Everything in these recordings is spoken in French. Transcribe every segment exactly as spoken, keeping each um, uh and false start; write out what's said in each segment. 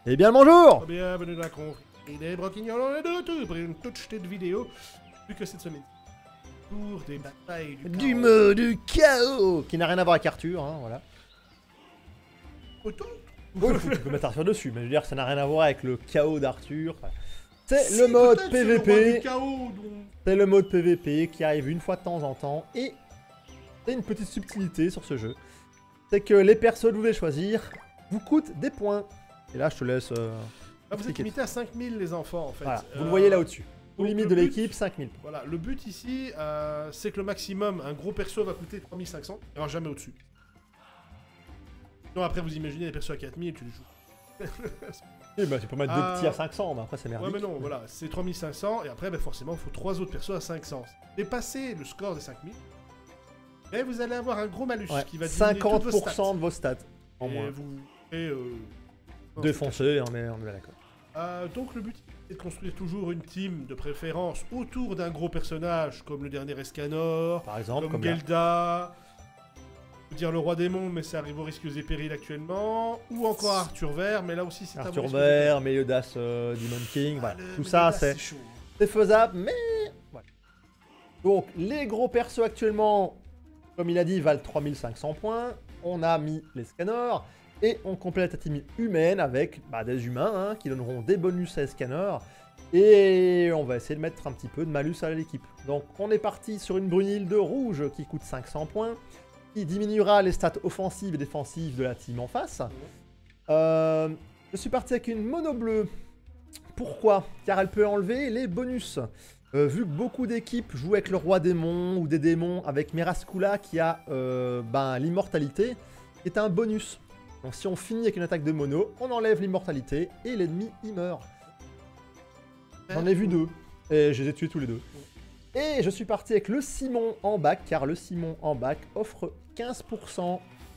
Eh bien le bonjour. Bienvenue dans la confrérie des Broquignoles, on est de retour pour une toute jetée de vidéo. Vu que cette semaine, pour des batailles du, Du chaos. mode chaos qui n'a rien à voir avec Arthur, hein, voilà. Auto. Oui, tu peux mettre Arthur dessus, mais je veux dire, ça n'a rien à voir avec le chaos d'Arthur. C'est Si, le mode peut-être c'est le roi du P V P. chaos, donc. C'est le mode P V P qui arrive une fois de temps en temps. Et c'est une petite subtilité sur ce jeu. C'est que les persos que vous voulez choisir vous coûtent des points. Et là, je te laisse. Euh, Ah, vous êtes expliquer. limité à cinq mille les enfants en fait. Voilà, vous Euh, le voyez là au-dessus. Au donc limite le de but- l'équipe, cinq mille. Voilà, le but ici, euh, c'est que le maximum, un gros perso va coûter trois mille cinq cents, il n'y aura jamais au-dessus. Sinon après vous imaginez les persos à quatre mille, tu les joues. Eh ben, tu peux mettre Ah. deux petits à cinq cents, mais après c'est Ouais merdique. mais non, voilà, c'est trois mille cinq cents et après ben, forcément il faut trois autres persos à cinq cents. Dépassez le score des cinq mille, mais vous allez avoir un gros malus Ouais, qui va diminuer toutes cinquante vos pour cent stats. de vos stats. En Et moins. vous et euh, non, Défoncé, on est, on est d'accord. Euh, donc le but c'est de construire toujours une team de préférence autour d'un gros personnage comme le dernier Escanor, Par exemple, comme, comme là. Gelda, je veux dire le roi démon mais ça arrive aux risques et périls actuellement, ou encore Arthur Vert mais là aussi c'est à Arthur vos risques et Vert, Meliodas, euh, Demon King, périls. voilà. Ah, le Tout ça, Meliodas, c'est chaud. c'est faisable, mais voilà. Donc, les gros persos actuellement, comme il a dit, valent trois mille cinq cents points. On a mis les Escanor. Et on complète la team humaine avec bah, des humains hein, qui donneront des bonus à Escanor. Et on va essayer de mettre un petit peu de malus à l'équipe. Donc on est parti sur une Brunhilde rouge qui coûte cinq cents points, qui diminuera les stats offensives et défensives de la team en face. Euh, je suis parti avec une mono bleue. Pourquoi? Car elle peut enlever les bonus. Euh, vu que beaucoup d'équipes jouent avec le roi démon ou des démons avec Meraskula qui a euh, ben, l'immortalité, qui est un bonus. Donc si on finit avec une attaque de mono, on enlève l'immortalité et l'ennemi y meurt. J'en ai vu deux, et je les ai tués tous les deux. Et je suis parti avec le Simon en bac, car le Simon en bac offre quinze pour cent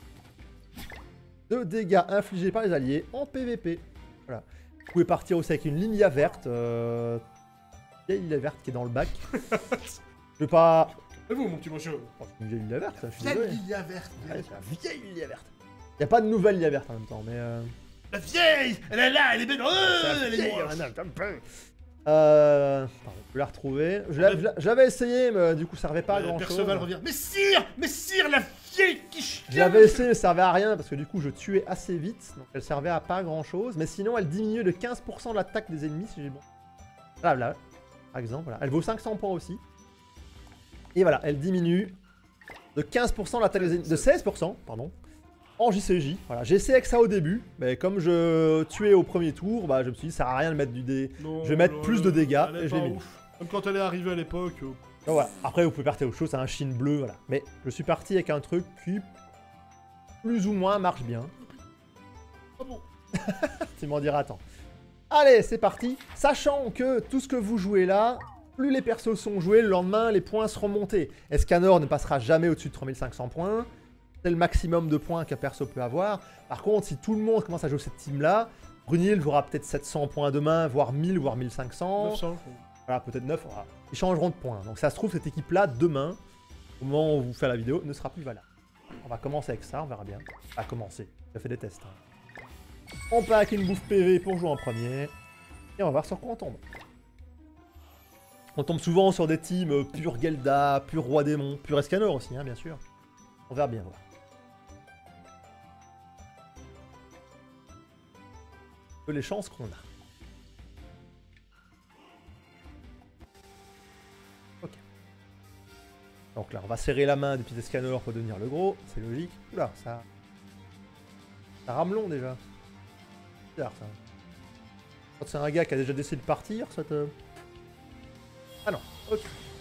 de dégâts infligés par les alliés en P V P. Voilà. Vous pouvez partir aussi avec une Lilia verte. Euh... Il y a une Lilia verte qui est dans le bac. Je vais pas... Et vous mon petit monsieur? Oh, c'est une vieille Lilia verte, ça, je suis La désolé. Lilia verte. Ouais, c'est la vieille Lilia verte. Il n'y a pas de nouvelle Lilia verte en même temps, mais... Euh... La vieille. Elle est là, elle est belle. Oh, elle est vieille, moche. madame, t'as peur. Euh... Pardon, je vais la retrouver. Je l'a- je l'a- je l'avais essayé, mais du coup, ça servait pas à Euh, grand chose. Perceval revient. Mais sire, mais sire, la vieille qui chie. Je l'avais essayé, mais ça servait à rien parce que du coup, je tuais assez vite. Donc, elle servait à pas grand chose. Mais sinon, elle diminuait de quinze pour cent l'attaque des ennemis si j'ai bon. Là, là, par exemple, voilà. Elle vaut cinq cents points aussi. Et voilà, elle diminue de quinze pour cent l'attaque des ennemis. De seize pour cent, pardon. En J C J. Voilà, j'ai essayé avec ça au début. Mais comme je tuais au premier tour, bah, je me suis dit, ça sert à rien de mettre du dé. Non, Je vais mettre non, plus elle- de dégâts elle est et je l'ai pas mis. ouf. Comme quand elle est arrivée à l'époque. euh, Donc voilà. Après, vous pouvez partir autre chose, c'est un chine bleu, voilà. Mais je suis parti avec un truc qui, plus ou moins, marche bien. Ah bon. Tu m'en diras, attends. Allez, c'est parti. Sachant que tout ce que vous jouez là, plus les persos sont joués, le lendemain, les points seront montés. Escanor ne passera jamais au-dessus de trois mille cinq cents points. C'est le maximum de points qu'un perso peut avoir. Par contre, si tout le monde commence à jouer cette team-là, Brunhilde aura peut-être sept cents points demain, voire mille, voire mille cinq cents. neuf cents. quoi. Voilà, peut-être neuf. Voilà. Ils changeront de points. Donc ça se trouve, cette équipe-là, demain, au moment où vous faites la vidéo, ne sera plus valable. On va commencer avec ça, on verra bien. On va commencer. J'ai fait des tests. hein. On part avec une bouffe P V pour jouer en premier. Et on va voir sur quoi on tombe. On tombe souvent sur des teams euh, pur Gelda, pur Roi Démon, pur Escanor aussi, hein, bien sûr. On verra bien voir. Un peu les chances qu'on a. Ok. Donc là, on va serrer la main du petit Escanor pour devenir le gros, c'est logique. Oula, ça... Ça ramelon déjà. C'est bizarre ça. Quand c'est un gars qui a déjà décidé de partir, ça te... Ah non, ok.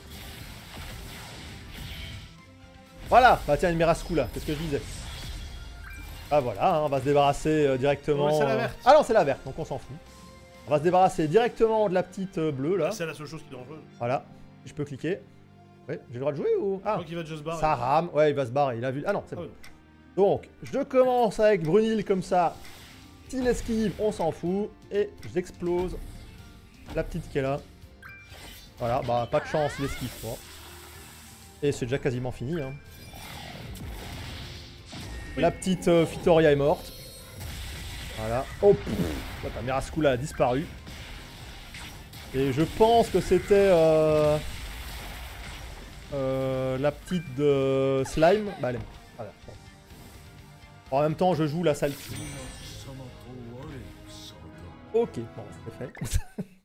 Voilà, bah tiens, une Meraskula, qu'est-ce que je disais? Ah voilà, hein, on va se débarrasser euh, directement... Ouais, c'est la euh, verte. Ah non, c'est la verte, donc on s'en fout. On va se débarrasser directement de la petite euh, bleue là. C'est la seule chose qui est dangereuse. Voilà, je peux cliquer. Ouais, j'ai le droit de jouer ou... Je Ah, crois qu'il va déjà se barrer. ça rame, ouais, il va se barrer, il a vu... Ah non, c'est Ah bon. ouais. Donc, je commence avec Brunhilde comme ça. S'il esquive, on s'en fout. Et j'explose la petite qui est là. Voilà, bah pas de chance, il esquive pas. Et c'est déjà quasiment fini. Hein. Oui. La petite euh, Fitoria est morte. Voilà. Oh pff, ta Mirascula a disparu. Et je pense que c'était euh, euh, la petite de Slime. Bah elle est morte. Voilà. Bon. En même temps, je joue la sale. Ok, bon, c'est fait.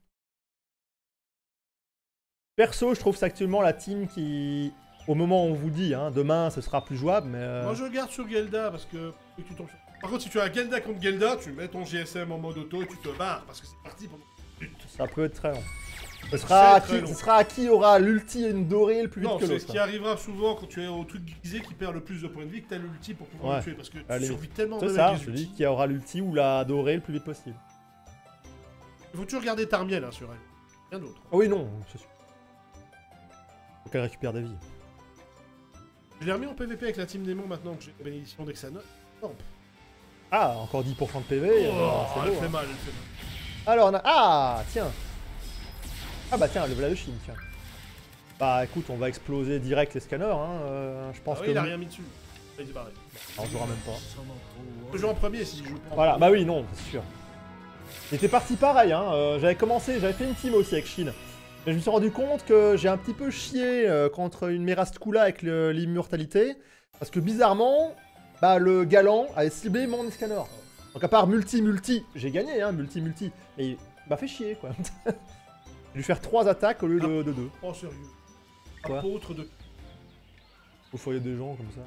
Perso, je trouve que c'est actuellement la team qui, au moment où on vous dit, hein, demain ce sera plus jouable, mais... Euh... Moi je garde sur Gelda parce que tu tombes sur... Par contre, si tu as Gelda contre Gelda, tu mets ton G S M en mode auto et tu te barres parce que c'est parti pendant... Ça peut être très long. Ce sera, à qui, long. ce sera à qui aura l'ulti et une dorée le plus vite non, que l'autre. Non, c'est ce qui arrivera souvent quand tu es au truc grisé qui perd le plus de points de vie que tu as l'ulti pour pouvoir ouais. le tuer parce que tu Allez. survis tellement de ça, celui qui aura l'ulti ou la dorée le plus vite possible. Il faut toujours garder Tarmiel hein, sur elle. Rien d'autre. Ah oui, non, c'est sûr. Faut qu'elle récupère des vies. Je l'ai remis en P V P avec la team démon maintenant que j'ai la bénédiction d'Exanon. Ah, encore dix pour cent de P V. Oh, euh, c'est elle beau, fait hein. mal, elle fait mal. Alors on a... Ah, tiens. Ah bah tiens, le voilà de Chine, tiens. Bah écoute, on va exploser direct les scanners, hein. Euh, je pense ah oui, que... il a rien mis dessus. Il s'est barré. On jouera même pas. Je peux jouer en premier si je joue pas en Voilà, premier. bah oui, non, c'est sûr. J'étais parti pareil, hein. Euh, j'avais commencé, j'avais fait une team aussi avec Shin. Mais je me suis rendu compte que j'ai un petit peu chié euh, contre une Mirascula avec l'immortalité. Parce que bizarrement, bah le galant avait ciblé mon scanner. Donc à part multi-multi, j'ai gagné, hein, multi-multi. Mais il m'a fait chier, quoi. J'ai dû faire trois attaques au lieu de, de deux. Oh sérieux. Quoi? Apôtre de... Vous voyez des gens comme ça.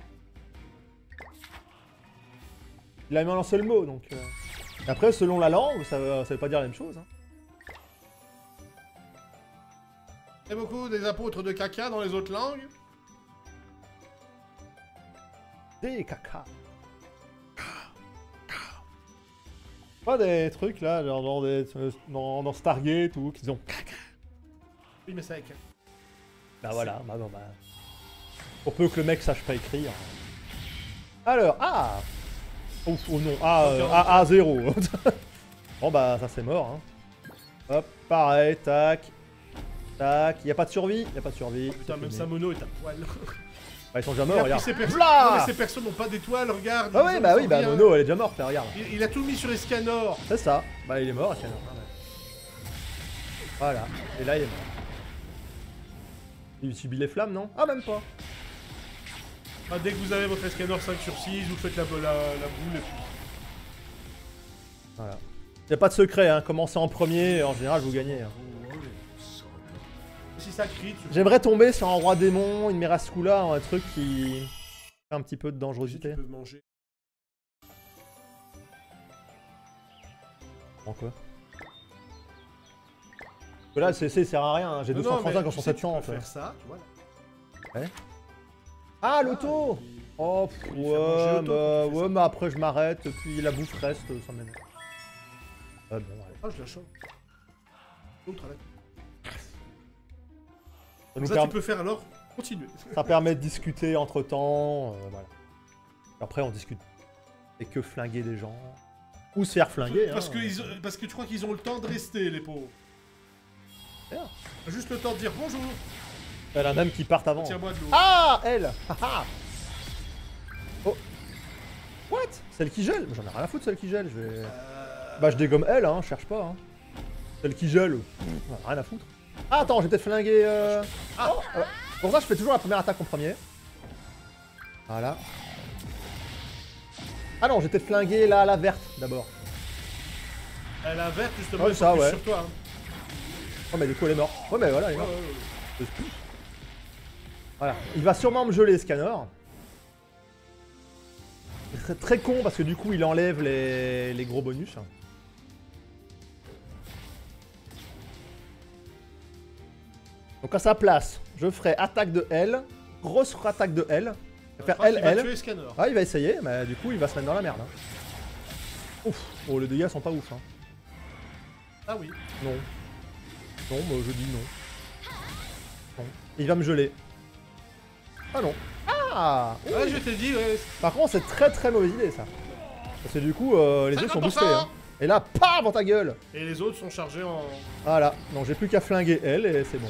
Il a mis un seul mot, donc... Euh... Après, selon la langue, ça veut, ça veut pas dire la même chose, hein. Il y a beaucoup des apôtres de caca dans les autres langues. Des caca. Pas des trucs là, genre dans, des, dans, dans Stargate ou qu'ils ont caca. Oui, mais ça avec... Bah voilà, bah non, bah... Pour peu que le mec sache pas écrire. Alors, ah Ouf, oh non, ah, euh, ah, ah, zéro. Bon bah, ça c'est mort, hein. Hop, pareil, tac. Tac, y a pas de survie, y a pas de survie. Oh, putain, même Samono est à poil. Bah, ils sont déjà Il morts, a regarde. pris ses persos. Blah Non, mais ces persos n'ont pas d'étoiles, regarde. Ah ils oui, ont- bah ils oui, ont bah rien. Mono, elle est déjà morte, là, regarde. Il, il a tout mis sur Escanor. C'est ça. Bah il est mort, Escanor. Voilà. Et là il est mort. Il subit les flammes, non? Ah même pas. Ah, dès que vous avez votre Escanor cinq sur six, vous faites la, la, la boule et puis... Voilà. Y a pas de secret, hein. Commencez en premier, en général vous gagnez. Hein. Si ça crie, tu... J'aimerais tomber sur un roi démon, une Mirascula, un truc qui fait un petit peu de si dangerosité. tu peux manger. En quoi? Parce que là, C C sert à rien, hein. J'ai Non, deux cent trente-cinq non, en tu sais, sept tu cents peux en fait. faire ça, tu vois. Là. Ouais. Ah, l'auto! et puis- Oh, pff, Faut lui faire manger ouais, auto bah, quand tu fais ouais, ça. mais après je m'arrête, puis la bouffe reste, ça m'énerve. Ah bon, allez. Ah, je la chope. L'autre, là. Ça, nous Ça, permet- tu peux faire alors continuer. ça permet de discuter entre temps, euh, voilà. Après, on discute. Et que flinguer des gens. Ou se faire flinguer. Parce, hein. que ils ont- parce que tu crois qu'ils ont le temps de rester, les pauvres. D'ailleurs. Juste le temps de dire bonjour. Il y en a même qui partent avant. Tiens-moi de l'eau. Ah, elle. Haha. Oh. What? Celle qui gèle? J'en ai rien à foutre, celle qui gèle. Je vais... Euh, Bah, je dégomme elle, hein, cherche pas. Hein. Celle qui gèle, j'en ai rien à foutre. Ah, attends, j'ai peut-être flingué. Euh... Ah. Oh, euh, pour ça, je fais toujours la première attaque en premier. Voilà. Ah non, j'ai peut-être flingué la, la verte d'abord. Elle a verte justement, Ouais, elle ça, focus ouais. sur toi. Hein. Oh, mais du coup, elle est morte. Ouais, mais voilà, elle est Ouais, morte. ouais, ouais. Voilà. Il va sûrement me geler, Scanner. C'est très, très con parce que du coup, il enlève les, les gros bonus. Donc à sa place, je ferai attaque de L, grosse attaque de L. Je vais Je faire crois L, qu'il va L. tuer Scanner. Ah, il va essayer, mais du coup, il va se mettre dans la merde. Hein. Ouf. Oh, les dégâts sont pas ouf. Hein. Ah oui. Non. Non, bah, je dis non. Non. Il va me geler. Ah non. Ah oui. Ouais, je t'ai dit, ouais. Par contre, c'est très très mauvaise idée ça. Parce que du coup, euh, les yeux sont cinquante pour cent. boostés. Hein. Et là, paf dans ta gueule. Et les autres sont chargés en... Voilà. Donc j'ai plus qu'à flinguer elle et c'est bon.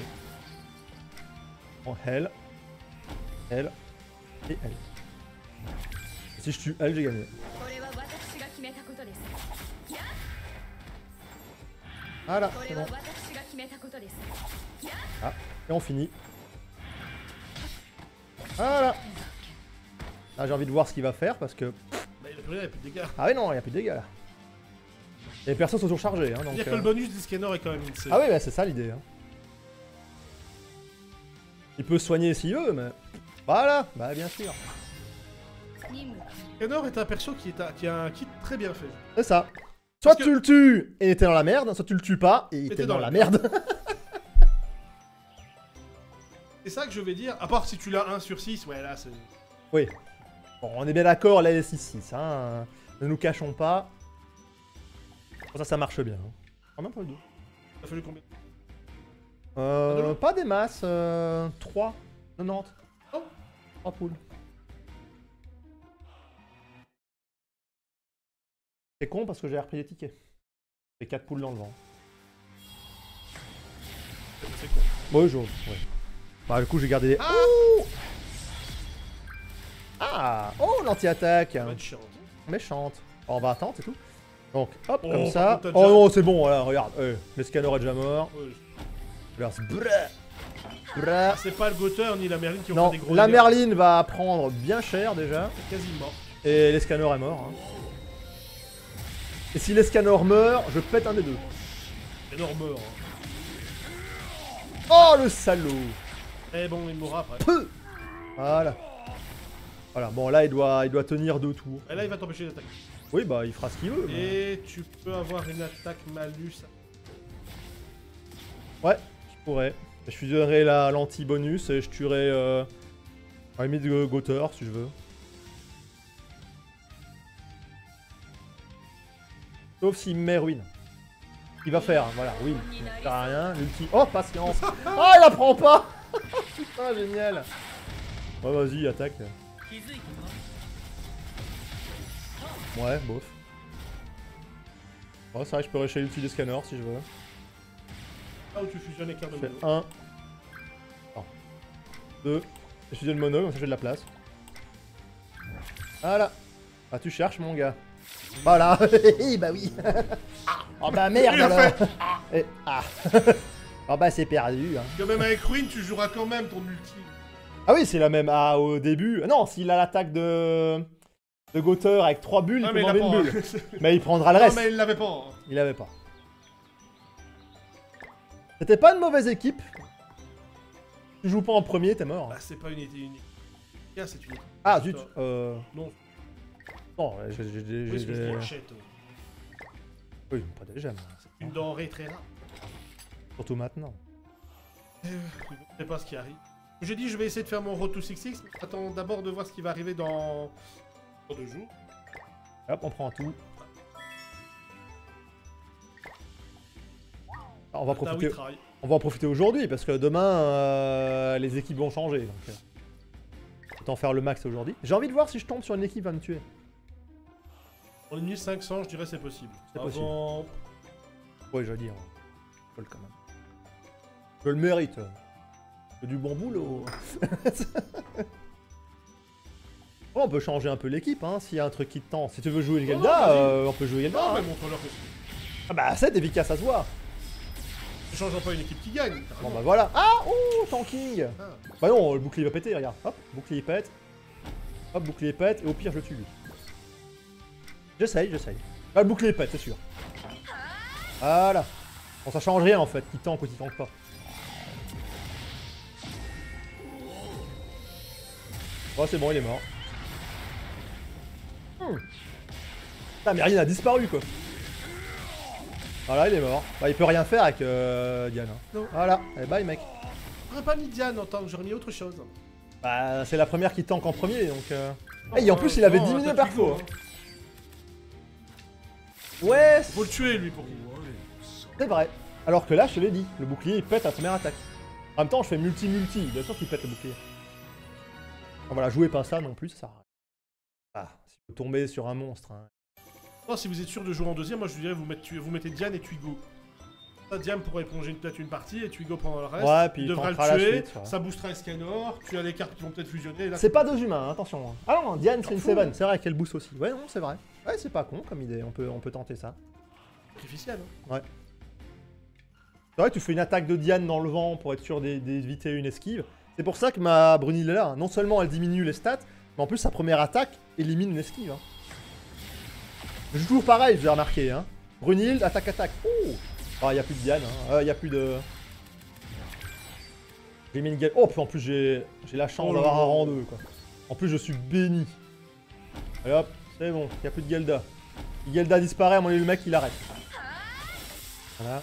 En elle. Elle. Et elle. Si je tue elle, j'ai gagné. これは私が決めたことです Voilà, c'est bon. Ah, et on finit. Voilà. Là, j'ai envie de voir ce qu'il va faire parce que... Bah, il a plus rien, il a plus de dégâts. Ah oui, non, il n'y a plus de dégâts là. Et les persos sont toujours chargés. Hein, donc, C'est-à-dire que euh... le bonus des scanners est quand même insane. Ah oui, bah, c'est ça l'idée. Hein. Il peut se soigner s'il veut, mais... Voilà, bah bien sûr. Scanner est un perso qui, est à... qui a un kit très bien fait. C'est ça. Soit que... tu le tues et t'es dans la merde, soit tu le tues pas et t'es dans, dans la merde. merde. C'est ça que je vais dire, à part si tu l'as un sur six, ouais là c'est... Oui. Bon, on est bien d'accord, là, six six, hein. Ne nous cachons pas. Pour ça, ça marche bien. Hein. Oh, même pas le deux. Ça a fallu combien? Euh... Ah, pas des masses, euh... trois. quatre-vingt-dix. Oh. trois poules. C'est con parce que j'ai repris les tickets. J'ai quatre poules dans le vent. C'est con. Ouais, je... ouais. Bah, du coup, j'ai gardé les... Ah, oh, ah oh, l'anti-attaque. Méchante. Méchante. On va attendre, c'est tout. Donc, hop, oh, comme ça. Oh déjà... non, c'est bon, voilà, regarde. Eh, le scanner est déjà mort. Ouais. Regarde, brrr. Ah, c'est pas le Gotheur ni la Merline qui ont non, fait des gros la dégâts. Merline va prendre bien cher déjà. C'est quasi mort. Et les scanners est mort. Hein. Et si les scanners meurent, je pète un des deux. Énorme mort. Hein. Oh, le salaud. Eh bon, il mourra après. Peu. Voilà. Voilà, bon là il doit, il doit tenir deux tours. Et là il va t'empêcher d'attaquer. Oui, bah il fera ce qu'il veut. Mais... Et tu peux avoir une attaque malus. Ouais, je pourrais. Je fusionnerai la l'anti-bonus et je tuerai euh, à la limite de Gotheur si je veux. Sauf s'il me met ruine. Il va faire, voilà, ruine. Ça sert à rien, l'ulti. Oh, patience. Ah, il la prend pas. Putain, génial. Ouais, vas-y, attaque. Ouais, bof. Ouais, c'est vrai, je peux rusher l'ulti des scanners si je veux. Là où tu fusionnes les cartes de Je fais mono. un. Non. deux. Je fusionne mono, comme ça j'ai de la place. Voilà. Ah, tu cherches, mon gars. Voilà. Bah oui. Oh bah merde alors. Et, ah. Oh bah c'est perdu. Hein. Quand même avec Ruin, tu joueras quand même ton ulti. Ah oui, c'est la même. Ah, au début. Non, s'il a l'attaque de. de Gotheur avec trois bulles, Ah, il peut mais il m'enlever a une pas, bulle. hein. Mais il prendra le Non, reste. mais il l'avait pas. Hein. Il avait pas. C'était pas une mauvaise équipe. Tu joues pas en premier, t'es mort. Bah, c'est pas une idée unique. C'est une idée. Ah, zut. Euh. Non. Non, j'ai. j'ai- j'ai- Oui, c'est j'ai- une achète. Oui, pas déjà, mais c'est Une denrée très rare. surtout maintenant. Euh, Je sais pas ce qui arrive. J'ai dit, je vais essayer de faire mon Road to six six, mais j'attends d'abord de voir ce qui va arriver dans... dans deux jours. Hop, on prend tout. Ah, on va Ah oui, profiter. travail. On va en profiter aujourd'hui parce que demain euh, les équipes vont changer. Donc, euh, autant faire le max aujourd'hui. J'ai envie de voir si je tombe sur une équipe qui va me tuer. En mille cinq cents, je dirais c'est possible. C'est Avant... Oui, je veux dire. Je le quand même. Je le mérite. C'est du bon boulot. Oh, on peut changer un peu l'équipe hein, s'il y a un truc qui te tend. Si tu veux jouer Gelda, Oh, non, euh, on peut jouer Gelda. Non, hein. mais montre-leur que c'est... Ah bah c'est efficace à se voir. Ne changeons pas une équipe qui gagne. Bon carrément. bah voilà. Ah ouh, tanking. Ah. Bah non, le bouclier va péter, regarde. Hop, bouclier pète. Hop, bouclier pète, et au pire je le tue lui. J'essaye, j'essaye. Ah, le bouclier pète, c'est sûr. Voilà. Bon, ça change rien en fait, qui tank ou qui tank pas. Oh, c'est bon, il est mort. Hmm. Putain, mais rien n'a disparu quoi. Voilà, il est mort. Bah, il peut rien faire avec euh, Diane. Hein. Non. Voilà, et bye mec. J'aurais pas mis Diane en tant que j'aurais mis autre chose. Bah, c'est la première qui tank en premier donc. Euh... Non, Et en plus, il avait non, diminué t'as perfo. Twigo, Hein. Ouais, Faut le tuer lui pour qu'il... c'est vrai. Alors que là, je te l'ai dit, le bouclier il pète à la première attaque. En même temps, je fais multi-multi, bien sûr qu'il pète le bouclier. Ah, voilà, jouez pas ça non plus, ça sert à rien. Ah, si vous tombez sur un monstre. Hein. Non, si vous êtes sûr de jouer en deuxième, moi je dirais vous, mettez, vous mettez Diane et Twigo. Ça, Diane pourrait éponger peut-être une partie et Twigo prendra le reste. Ouais, puis il il devra le tankera la tuer, suite, ouais. ça boostera Escanor, tu as les cartes qui vont peut-être fusionner. Là, C'est pas deux humains, hein, attention. Hein. Ah non, Diane c'est une fous. Seven, c'est vrai qu'elle booste aussi. Ouais, non, c'est vrai. Ouais, c'est pas con comme idée, on peut, on peut tenter ça. sacrificiel. Hein. C'est vrai que tu fais une attaque de Diane dans le vent pour être sûr d'é- d'éviter une esquive. C'est pour ça que ma Brunilde est là. hein. Non seulement elle diminue les stats, mais en plus sa première attaque élimine une esquive. Hein. Je joue toujours pareil, vous avez remarqué. Hein. Brunilde, attaque, attaque. Oh, ah, il n'y a plus de Diane. Il hein. euh, n'y a plus de... J'ai mis une gueule. Oh, puis en plus j'ai j'ai la chance Oh d'avoir là un là. rang deux quoi. En plus je suis béni. Allez hop, c'est bon, il n'y a plus de Gelda. Si Gelda disparaît, à mon avis le mec il arrête. Voilà.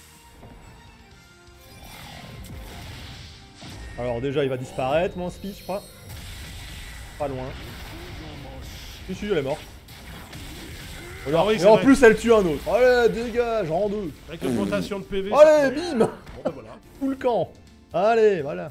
Alors déjà il va disparaître mon speech je crois. Pas loin. Si si elle est morte. Ah oui, Et c'est en vrai. plus elle tue un autre. Allez dégage, rang deux. Avec l'augmentation de P V. Allez ça- bim. Bon, ben voilà. Tout le camp. Allez voilà.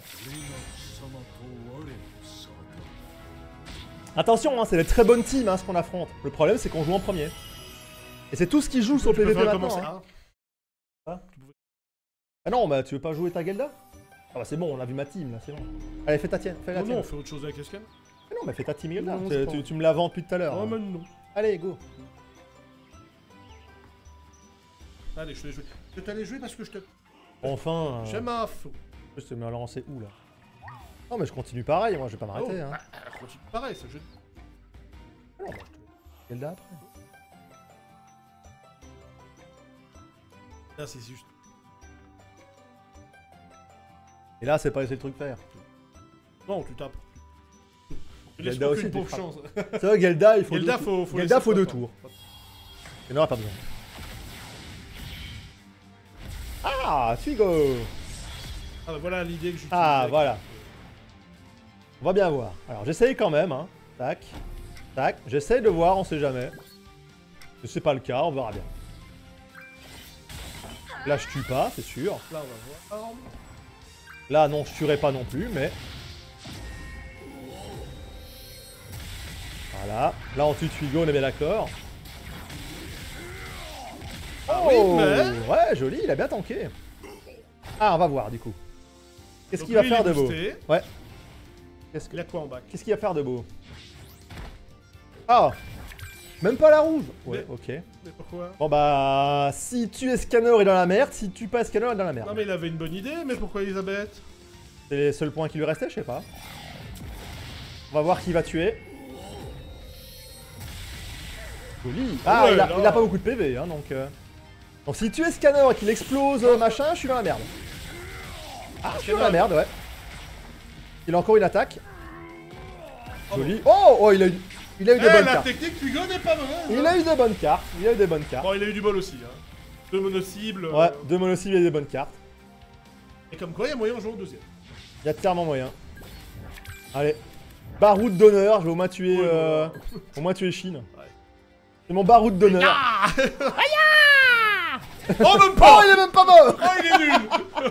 Attention, hein, c'est des très bonnes teams hein, ce qu'on affronte. Le problème c'est qu'on joue en premier. Et c'est tout ce qui joue sur le Tu peux P V P faire maintenant. commencer. hein. Ah. Ah non, bah tu veux pas jouer ta Gelda? Ah bah c'est bon, on a vu ma team là, c'est bon. Allez, fais ta tienne, fais la Non, tienne. non, on fait autre chose avec les scans. Mais non, mais fais ta team Gelda. Non, Tu- c'est tu, pas- tu me la vends depuis tout à l'heure. Oh, hein. mais non. Allez, go. Allez, je te l'ai joué. Je t'allais jouer parce que je te. Enfin. euh, J'aime ma fou. Je te mets à lancer où là? Non, mais je continue pareil, moi je vais pas Oh, m'arrêter. Hein. bah, euh, continue pareil, c'est le jeu. Ah non, moi, je te... Gelda après. Là, c'est juste. Et là, c'est pas laisser le truc faire. Non, tu tapes. Tu Gelda laisses aussi, aucune tu pauvre frappes. chance. C'est vrai, Gelda, il faut Gelda, deux, faut, faut Gelda, laisser faut deux pas, tours. pas. Il n'en aura pas besoin. Ah, Twigo. Ah bah voilà l'idée que j'utilise. Ah, avec- voilà. On va bien voir. Alors, j'essaye quand même, hein. Tac. Tac. J'essaye de voir, on sait jamais. Si c'est pas le cas, on verra bien. Là, je tue pas, c'est sûr. Là, on va voir. Là, non, je tuerai pas non plus, mais... Voilà. Là, on tue Twigo, on est bien d'accord. Ah Oh, oui, mais- ouais, joli, il a bien tanké. Ah, on va voir, du coup. Qu'est-ce Donc qu'il va lui, faire il est de beau? boosté. Ouais. Qu'est-ce Il a quoi en bac? Qu'est-ce qu'il va faire de beau? Ah, même pas la rouge. Ouais, Mais- ok. Mais pourquoi? Bon bah, si tu es Scanner, il est dans la merde. Si tu pas Scanner, il est dans la merde. Non mais il avait une bonne idée, mais pourquoi Elisabeth? C'est les seuls points qui lui restaient, je sais pas. On va voir qui va tuer. Joli. Ah, Ouais, il, a, là. il a pas beaucoup de P V, hein, donc... euh. Donc si tu es Scanner et qu'il explose euh, machin, je suis dans la merde. Ah, je suis dans la merde, ouais. Il a encore une attaque. Joli. Oh, oh, il a eu, il a eu Eh, des bonnes la cartes. technique Twigo n'est pas mauvaise. Il hein. a eu des bonnes cartes. Il a eu des bonnes cartes. Bon, il a eu du bol aussi. Hein. Deux monocibles. Ouais, euh, deux monocibles et des bonnes cartes. Et comme quoi, il y a moyen de jouer au deuxième. Il y a clairement moyen. Allez. Baroud d'honneur, je vais au moins tuer... Oh là Euh, là. au moins tuer Chine. Ouais. C'est mon baroud d'honneur. Ah Oh, même pas Oh, il est même pas mort. Oh, il est nul.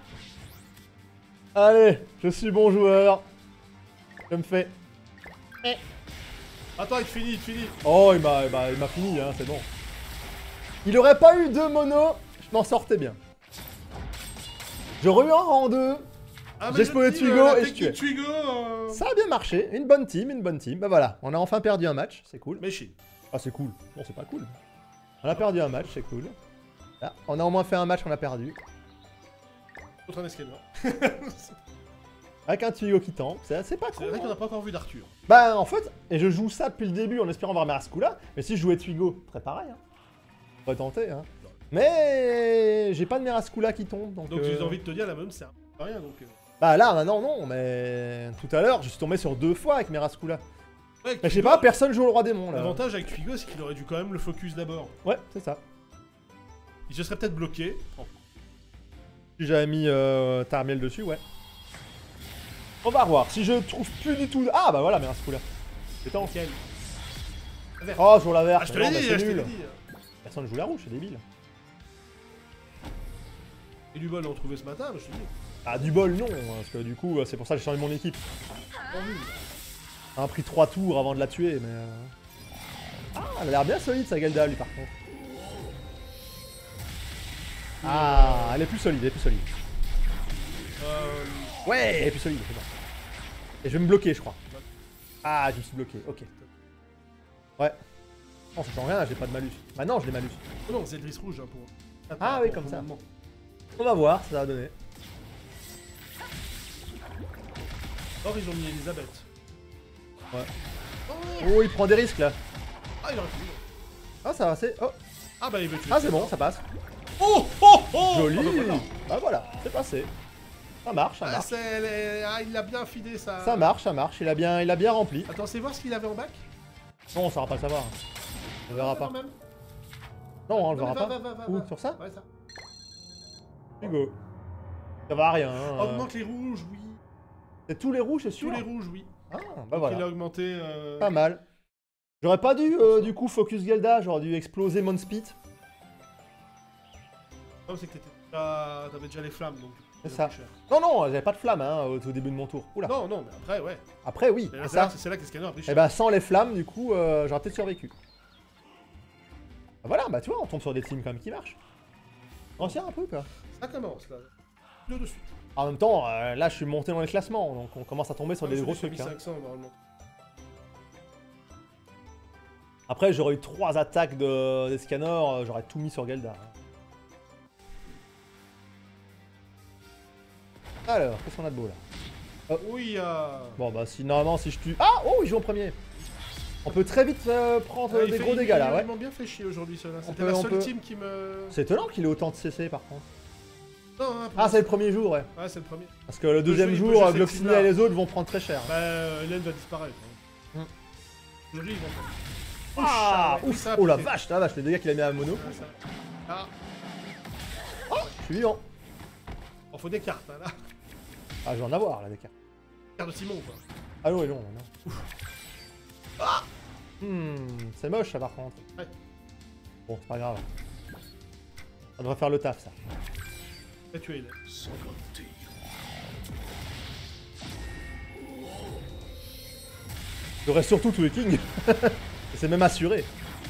Allez, je suis bon joueur. Je me fais... Attends, il finit, il finit. Oh, il m'a il m'a- il m'a fini, hein, c'est bon. Il aurait pas eu deux monos, je m'en sortais bien. J'aurais eu un rang deux. Ah, mais J'ai je spoilé te dis, Twigo euh, la et je technique tuais. Twigo. euh, Ça a bien marché, une bonne team, une bonne team. Bah voilà, on a enfin perdu un match, c'est cool. Mais Chine. Ah, c'est cool. Non, c'est pas cool. On a perdu un match, c'est cool. Là, on a au moins fait un match qu'on a perdu. Autre un escalier. Avec un tuyau qui tank, c'est c'est pas C'est cool. vrai qu'on hein. n'a pas encore vu d'Arthur. Bah, en fait, et je joue ça depuis le début en espérant voir Marascula, mais si je jouais Twigo, très pareil. Hein. On pourrait tenter, hein. Mais j'ai pas de Marascula qui tombe, donc. Donc euh, j'ai envie de te dire, la même, c'est un- rien. Donc, euh. Bah là, maintenant, non, mais tout à l'heure, je suis tombé sur deux fois avec Marascula. Ouais, avec Mais je sais Twigo, pas, personne joue au roi démon là. L'avantage avec Twigo, c'est qu'il aurait dû quand même le focus d'abord. Ouais, c'est ça. Il se serait peut-être bloqué. Oh. Si j'avais mis euh, Tarmiel dessus, ouais. On va voir. Si je trouve plus du tout. Ah bah voilà, Marascula. C'est temps. Nickel. Oh, sur la verte. Ah, je te Mais l'ai non, dit, bah, je c'est te l'ai nul. dit. Personne joue la rouge, c'est débile. Et du bol, on trouvait ce matin, mais je te dis. Ah, du bol, non, hein, parce que du coup, euh, c'est pour ça que j'ai changé mon équipe. Pas vu. Ça a pris trois tours avant de la tuer, mais. euh, Ah, elle a l'air bien solide, sa Gelda, lui, par contre. Ah, elle est plus solide, elle est plus solide. Euh, Ouais, elle est plus solide, c'est bon. Et je vais me bloquer, je crois. Ah, je me suis bloqué, ok. Ouais. Non, ça change rien, j'ai pas de malus. Bah non, j'ai des malus. Oh non, Zedris rouge hein, pour. Ah oui, pour- comme pour ça. le moment. On va voir, ça va donner. Or, ils ont mis Elisabeth. Ouais. Oh, Oh, il prend des risques là. ah, il aurait pu. Ah, ça va, c'est. Oh. Ah, bah, il veut tuer. Ah, c'est bon, ça passe. Oh, oh, oh. Joli. Ah, bah, voilà. Ah, voilà, c'est passé. Ça marche, ça Ah, marche. c'est les- ah, il a bien fidé ça. Ça marche, ça marche. Il a bien, il a bien rempli. Attends, c'est voir ce qu'il avait en bac. Non, on saura pas le savoir. On verra pas. Quand même. Non, on le Non, verra mais va, pas. va, va, va, Où, va. sur ça? Ouais, ça. Hugo. Ça va à rien. hein. Augmente les rouges, oui. C'est tous les rouges, c'est sûr. Tous les rouges, oui. Ah, bah Donc, il a voilà. augmenté. Euh... Pas mal. J'aurais pas dû, euh, du coup, focus Gelda. J'aurais dû exploser mon speed. Non, c'est que t'étais déjà... t'avais déjà les flammes, donc. C'est ça ça. coûte cher. Non, non, j'avais pas de flamme hein, au tout début de mon tour. Oula. Non, non, mais après, ouais. Après, oui. Mais Et là, c'est ça, là, c'est là que les scanners ont pris et cher. bah, sans les flammes, du coup, euh, j'aurais peut-être survécu. Ah, voilà, bah, tu vois, on tombe sur des teams quand même qui marchent. Ancien un peu, quoi. Ça commence, là. Deux de suite. En même temps, euh, là, je suis monté dans les classements, donc on commence à tomber sur Ah, des mais gros celui trucs. qui a hein. mis cinq cents, normalement. Après, j'aurais eu trois attaques de... des scanners, euh, j'aurais tout mis sur Gelda. hein. Alors, qu'est-ce qu'on a de beau là? Oui, euh... Bon, bah, si normalement, si je tue. Ah! Oh, il joue en premier! On peut très vite euh, prendre ah, euh, il des fait- gros il- dégâts là, Ils ouais. m'ont bien fait chier aujourd'hui, ceux-là. C'était peut- la on seule peut- team qui me. C'est étonnant qu'il ait autant de C C par contre. Non, hein, pour Ah, moi, c'est le premier jour, ouais. Ouais, c'est le premier. Parce que le deuxième jouer- il peut jour, jouer Gloxinia cette et les autres vont prendre très cher. Bah, euh, Hélène va disparaître. hein. Hmm. Aujourd'hui, ils vont faire. Ah! oui, Ouf! ça a Oh la pété. vache, la vache, les dégâts qu'il a mis à mono. Ouais, ça- Ah, Je suis vivant. on faut des cartes, hein, là. Ah, je vais en avoir là, des cartes. Carte de Simon, quoi. Ah non, non, non. Ah Hmm, c'est moche ça par contre. Ouais. Bon, c'est pas grave. Ça devrait faire le taf ça. Et tu es Hélène. J'aurais surtout tous les kings. Et c'est même assuré.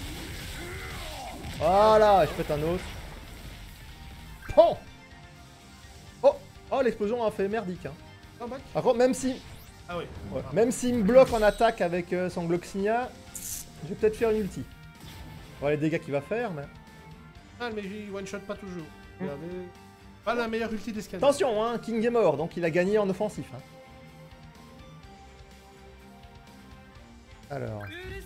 Voilà, je pète un autre. Pan Oh Oh, l'explosion a fait merdique. Hein. Un bac. Par contre, même si... Ah oui. Ouais, Ah. même s'il me bloque en attaque avec euh, son Gloxinia, je vais peut-être faire une ulti. Voilà les dégâts qu'il va faire, mais... Ah, mais il one-shot pas toujours. Hmm. Regardez. Pas la meilleure ulti des scanners. Attention, hein, King est mort, donc il a gagné en offensif. Hein. Alors...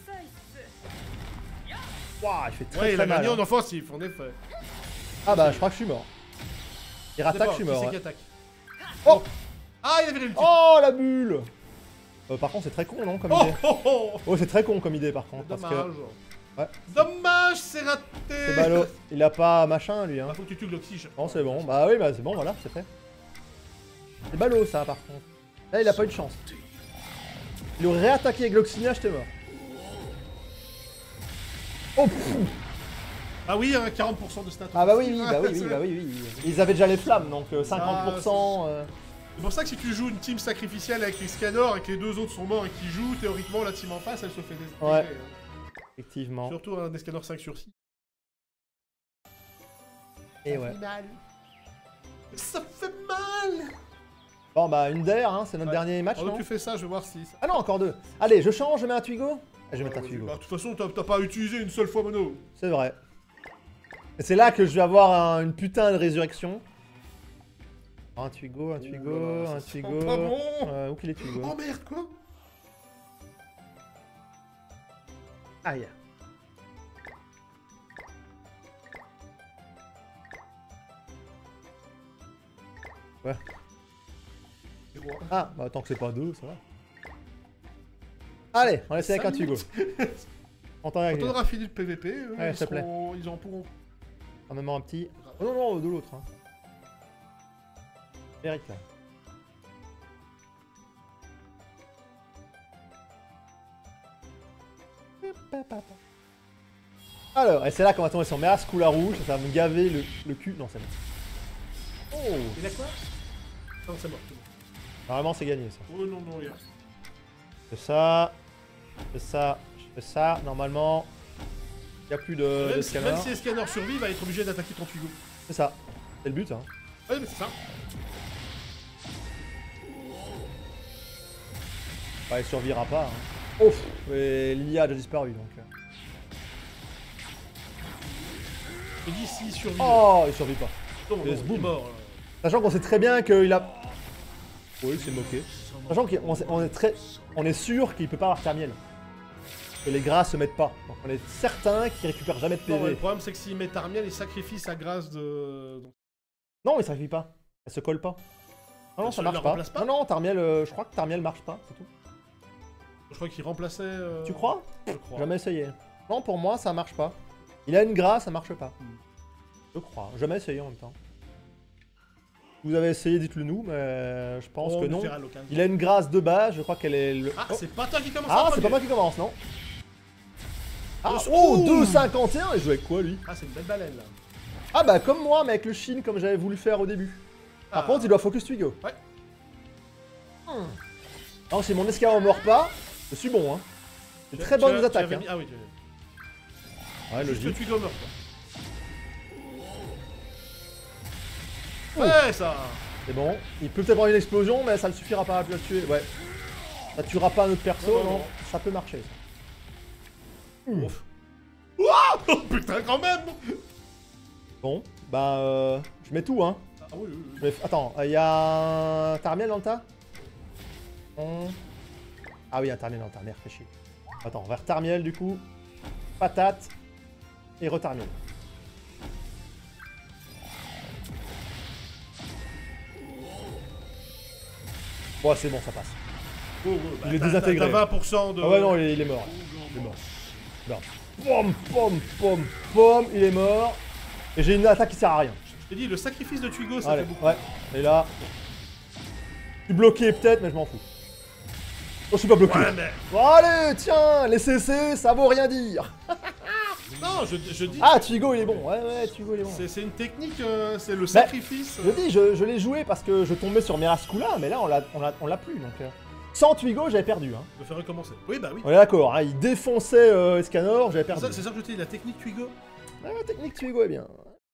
Waouh, il fait très Ouais, il très a mal. gagné hein. en offensif, en effet. Ah bah, je crois que je suis mort. Il rattaque, je suis Qui mort. c'est ouais. qui attaque Oh Ah, il avait l'ulti. Oh, la bulle euh, Par contre, c'est très con, non, comme Oh, idée oh, oh. Oh, c'est très con comme idée, par contre. Parce Dommage. que... Ouais. Dommage, c'est raté. C'est ballot. Il a pas machin, lui, hein. Bah, faut que tu tues l'oxygène. Non, c'est bon. Bah oui, bah c'est bon, voilà, c'est fait. C'est ballot, ça, par contre. Là, il a pas eu de chance. Il aurait réattaqué avec Gloxinia, j'étais mort. Oh, pfff. Ah oui, hein, quarante pour cent de stats. Ah bah oui, oui, bah oui, oui, bah oui, oui. Ils avaient déjà les flammes, donc euh, cinquante pour cent... euh, C'est pour ça que si tu joues une team sacrificielle avec les scanners et que les deux autres sont morts et qui jouent, théoriquement, la team en face, elle se fait des... Ouais. hein. Effectivement. Surtout un des scanners cinq sur six. Et ouais. Mal. Ça fait mal. Bon bah, une d'air, hein, c'est notre Ouais. dernier match, Alors non tu fais ça, je vais voir si... Ça... Ah non, encore deux. Allez, je change, je mets un Twigo. Ah, je vais mettre un Twigo. Bah, de toute façon, t'as t'as pas utilisé une seule fois Mono. C'est vrai. Et c'est là que je vais avoir un- une putain de résurrection. Un Twigo, un Twigo, Oh là là, un ça sent Twigo. pas bon. Euh, où qu'il est Twigo? Oh merde, quoi. Aïe. Ouais. Ah, bah tant que c'est pas deux, ça va. Allez, on essaie avec un Twigo. On t'en Quand règle. on aura fini le P V P, eux, Ouais, ils, s'il te plaît. seront... ils en pourront. En même un petit. Oh non, non, de l'autre. Hein. Mérite là. Alors, et c'est là qu'on va tomber sur Meras couleur rouge, ça va me gaver le, le cul. Non, c'est bon. Oh, Il a quoi? Non, c'est mort. c'est bon. normalement c'est gagné ça. Oh non, non, il y a... Je fais ça, je fais ça, je fais ça. Normalement, il n'y a plus de, de Même, si, scanner. même si les scanners survivent, il va être obligé d'attaquer ton Twigo. C'est ça, c'est le but. Hein. Ouais, mais c'est ça. Bah, il survivra pas. Hein. Ouf, et l'I A a déjà disparu donc. Je dis s'il survit. Oh, il survit pas. Non, non, Et ce il est boom. mort. là. Sachant qu'on sait très bien qu'il a... Oui, c'est moqué. Sachant qu'on sait- on est très... On est sûr qu'il peut pas avoir Termiel. Que les grâces se mettent pas. Donc on est certain qu'il récupère jamais de Non, ouais, P V. le problème, c'est que s'il met Tarmiel, il sacrifie sa grâce de. Donc, Non, il s'arrive pas. Elle se colle pas. Non, non, Elle ça se- marche la pas. remplace pas Non, non, Tarmiel, euh, je crois que Tarmiel marche pas, c'est tout. je crois qu'il remplaçait. euh, Tu crois? Je crois. Jamais essayé. Non, pour moi, ça marche pas. Il a une grâce, ça marche pas. Je crois. Jamais essayé en même temps. Vous avez essayé, dites-le nous, mais je pense On que le non. fera à l'occasion. Il a une grâce de base, je crois qu'elle est le... Ah, Oh. c'est pas toi qui commence Ah, en c'est pas premier. moi qui commence, non? Ah, Deux- oh, Ouh. deux cinquante et un, il joue avec quoi, lui? Ah, c'est une belle baleine là. Ah bah, comme moi, mais avec le Shin, comme j'avais voulu faire au début. Par Ah. contre, il doit focus Twigo. Ouais. Hmm. Non, si mon escalade ne meurt pas, je suis bon, hein. C'est Tu- très tu bonnes as- tu attaques, avais hein. mis- Ah oui, tu Ouais, Juste que logique. tu dois meurt, quoi. Ouais, ça. C'est bon. Il peut peut-être avoir une explosion, mais ça ne suffira pas à le tuer. Ouais. Ça tuera pas un autre perso, Non, non, non, non. Ça peut marcher, ça. Hmm. Ouf. Ouah oh, putain, quand même. Bon, bah, euh, je mets tout, hein. Ah oui, oui, oui. Je mets- Attends, il y a un Tarmiel dans le tas? Hmm. Ah oui, un Tarmiel dans le tas, merde, fais chier. Attends, on va Tarmiel, du coup. Patate. Et retarmiel. Bon, c'est bon, ça passe. Oh, oh, bah, Il est t'as- désintégré. T'as vingt pour cent de. Ah ouais, non, il est, il est mort. Il est mort. Merde. Pom, pom, pom, pom, il est mort. Et j'ai une attaque qui sert à rien. Je t'ai dit, le sacrifice de Twigo, ça Allez, fait beaucoup. ouais. Et là... Je suis bloqué peut-être, mais je m'en fous. Oh, je suis pas bloqué. Ouais, mais. Bon, allez, tiens, les C C, ça vaut rien dire. Non, je, je dis. Ah, Twigo, il est bon. Ouais, ouais, Twigo, il est bon. C'est c'est une technique, euh, c'est le Bah, sacrifice. Je dis, je, je l'ai joué parce que je tombais sur Miraskula, mais là, on l'a on l'a- on l'a plus, donc... euh. Sans Twigo, j'avais perdu, hein. Je vais faire recommencer. Oui, bah oui. On est d'accord, hein, il défonçait euh, Escanor, j'avais C'est perdu. ça, c'est ça que je te dis, la technique Twigo. Ah, la technique Twigo est bien.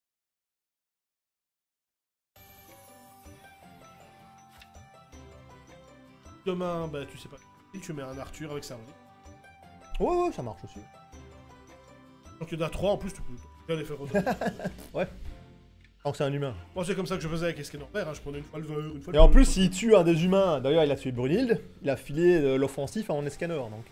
Demain, bah tu sais pas. Tu mets un Arthur avec sa relique. Ouais, ouais, ça marche aussi. Donc il y en a trois en plus, tu peux bien les faire retourner. Tant que c'est un humain. Moi, c'est comme ça que je faisais avec Escanor Vert, hein. Je prenais une fois le vert, une fois Et le en bleu. plus, s'il tue un des humains, d'ailleurs, il a tué Brunhilde, il a filé euh, l'offensif à mon Escanor, donc... euh.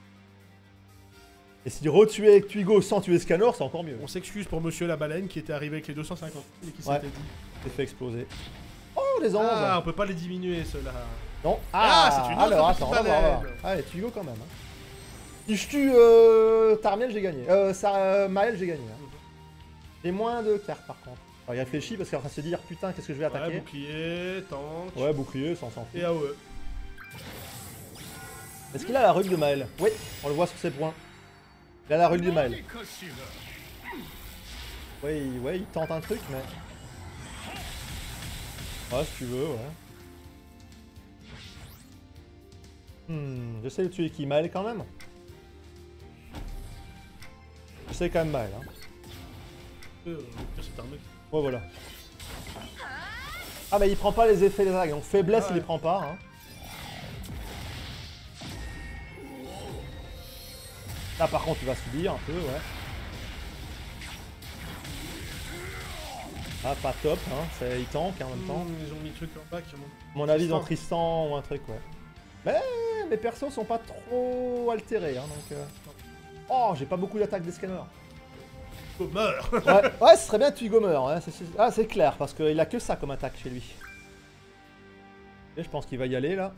Et s'il retuait avec Twigo sans tuer Escanor, c'est encore mieux. On s'excuse pour monsieur la baleine qui était arrivé avec les deux cent cinquante et qui Ouais. s'était dit. C'est fait exploser. Oh, les anges. Ah, on peut pas les diminuer ceux-là. Non. Ah, Ah, c'est une autre alors, petite attends, on va voir, on va voir. baleine. Allez, Twigo quand même. Hein. Si je tue euh, Tarmiel, j'ai gagné. Euh, ça, euh, Maël, j'ai gagné. Hein. J'ai moins de cartes, par contre. Alors, il réfléchit parce qu'il est en train de se dire, putain, qu'est-ce que je vais Ouais, attaquer? bouclier, tank. Ouais, bouclier, ça on s'en fout. Et A O E. Est-ce qu'il a la rue de Maël? Oui, on le voit sur ses points. Il a la rue de Maël. Ouais, il, ouais, il tente un truc, mais... Ouais, si tu veux, ouais. Hmm, j'essaie de tuer qui? Maël quand même? J'essaie quand même Maël, hein. Euh, c'est un mec. Ouais, voilà. Ah, mais il prend pas les effets des attaques, donc faiblesse, Ah il ouais. les prend pas, hein. Là, par contre, il va subir un peu, ouais. Ah, pas top, hein. C'est- Il tank hein, en même temps. Mmh, ils ont mis le truc en bas qui remonte. À mon avis, dans Tristan. Tristan ou un truc, ouais. Mais mes persos sont pas trop altérés, hein, donc... euh. Oh, j'ai pas beaucoup d'attaques d'escanor. Oh, meurs. Ouais, ouais, ce serait bien que Twigo meure, hein. c'est- c'est- Ah, c'est clair, parce qu'il a que ça comme attaque chez lui. Et je pense qu'il va y aller, là.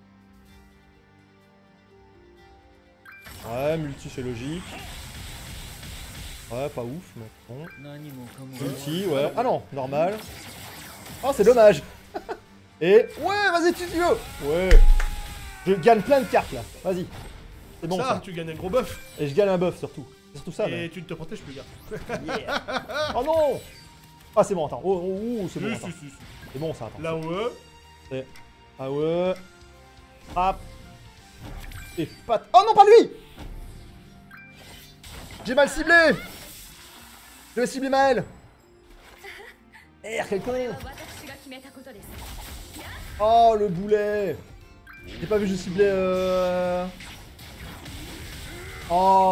Ouais, multi, c'est logique. Ouais, pas ouf, mais bon. Multi, ouais. Ah non, normal. Oh, c'est dommage. Et... Ouais, vas-y, tu veux. Ouais. Je gagne plein de cartes, là. Vas-y. C'est bon, ça, ça. tu gagnes un gros buff. Et je gagne un buff, surtout. C'est surtout ça, et mais... tu ne te protèges plus, gars. Yeah. Oh non. Ah, c'est bon, attends. Oh, oh, oh, c'est bon, Si, attends. si, si, si. C'est bon, ça, attends. La O E. C'est... Ah ouais... Frappe... Et pat... Oh non, pas lui. J'ai mal ciblé. Je vais cibler Maël. Eh, quel con. Oh, le boulet. J'ai pas vu, je ciblais... Euh...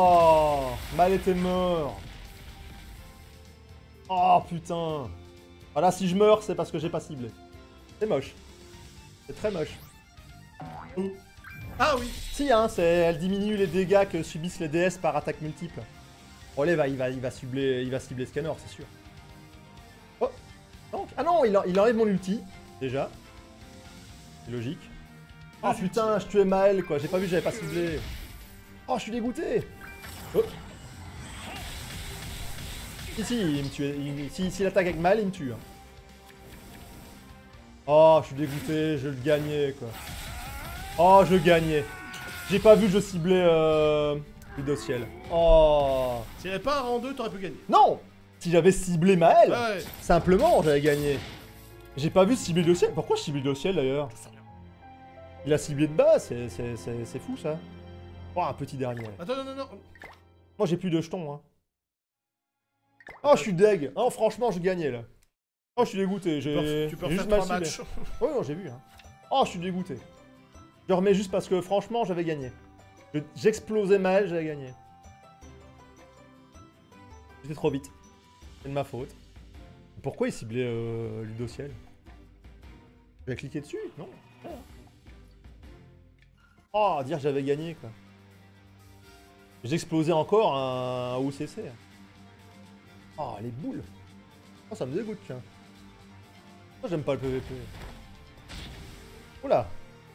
Oh, Maël était mort. Oh, putain. Voilà, si je meurs, c'est parce que j'ai pas ciblé. C'est moche. C'est très moche. Ah oui. Si, hein, c'est... elle diminue les dégâts que subissent les D S par attaque multiple. Bon, allez, va, il va, il va cibler, il va cibler Scanner, c'est sûr. Oh, donc, ah non, il, en- il enlève mon ulti, déjà. C'est logique. Oh putain, je tuais Maël, quoi. J'ai pas vu, j'avais pas ciblé. Oh, je suis dégoûté. Oh. Si, si, il me tue. Il, si, s'il attaque avec Maël, il me tue. Hein. Oh, je suis dégoûté, je le gagnais, quoi. Oh, je gagnais. J'ai pas vu que je ciblais euh, Ludociel. Oh. S'il n'y avait pas un rang deux, t'aurais pu gagner. Non. Si j'avais ciblé Maël, Ouais. simplement, j'avais gagné. J'ai pas vu cibler Ludociel. Pourquoi je cible Ludociel, d'ailleurs? Il a ciblé de bas, c'est c'est- c'est- c'est fou, ça. Oh, un petit dernier. Attends, non, non, non. Moi, j'ai plus de jetons, hein. Oh, je suis deg. Oh, franchement, je gagnais, là. Oh, je suis dégoûté. Tu peux, J'ai tu peux j'ai refaire juste mal trois ciblé. matchs. Oui, non, j'ai vu. Hein. Oh, je suis dégoûté. Je remets juste parce que, franchement, j'avais gagné. Je- J'explosais mal, j'avais gagné. J'étais trop vite. C'est de ma faute. Pourquoi il ciblait euh, Ludociel? J'ai cliqué dessus? Non. Oh, dire que j'avais gagné, quoi. J'explosais encore un O C C. Oh, les boules. Oh, ça me dégoûte, tiens. Moi, j'aime pas le P V P. Oula.